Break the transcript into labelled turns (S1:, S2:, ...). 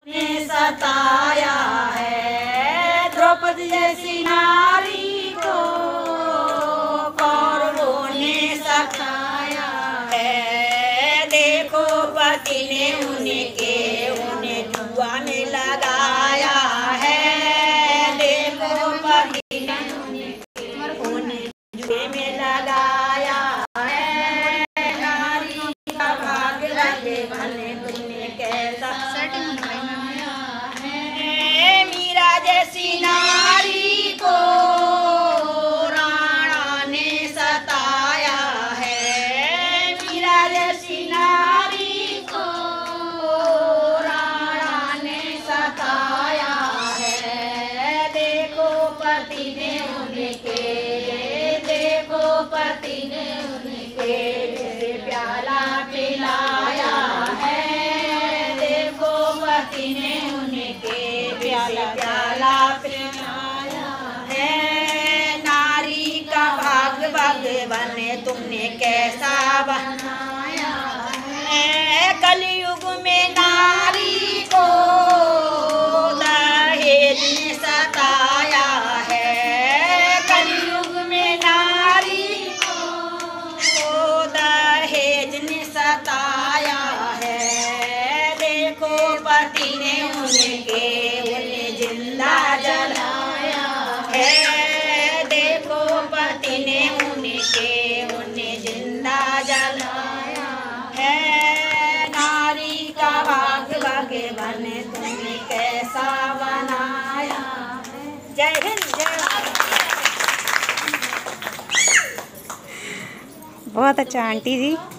S1: ने सताया है द्रौपदी जैसी नारी को कौरवों ने सताया है। देखो पति ने उन्हें जुआ में लगाया है। देखो पति ने उन्हें जुए में लगाया है। नारी का भाग्य लगे भले तुमने कैसा जैसी नारी को राणा ने सताया है। मीरा जैसी नारी को राणा ने सताया है। देखो पति ने उनके जैसे प्याला पिलाया है। देखो पति ने उनके प्याला पिलाया है। नारी का भाग्य भगवान ने तुमने कैसा बनाया है। कलयुग में नारी को दहेज ने सताया है। कलयुग में नारी को दहेज ने सताया है। देखो पति ने उन्हें जिंदा जलाया है। देखो पति ने उन्हें जिंदा जलाया है। नारी का भाग्य भगवान ने तुमने कैसा बनाया है। जय हिंद जय।
S2: बहुत अच्छा आंटी जी।